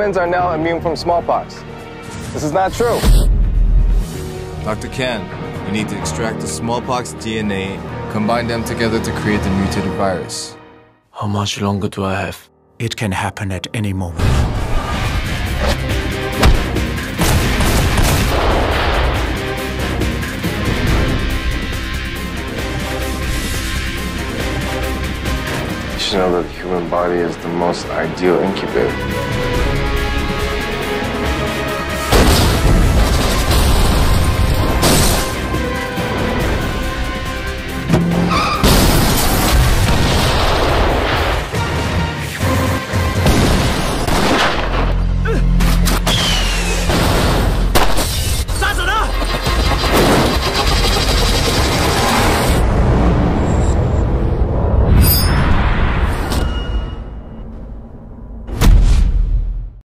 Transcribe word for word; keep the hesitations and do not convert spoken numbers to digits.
humans are now immune from smallpox. This is not true. Doctor Ken, you need to extract the smallpox D N A, combine them together to create the mutated virus. How much longer do I have? It can happen at any moment. You should know that the human body is the most ideal incubator.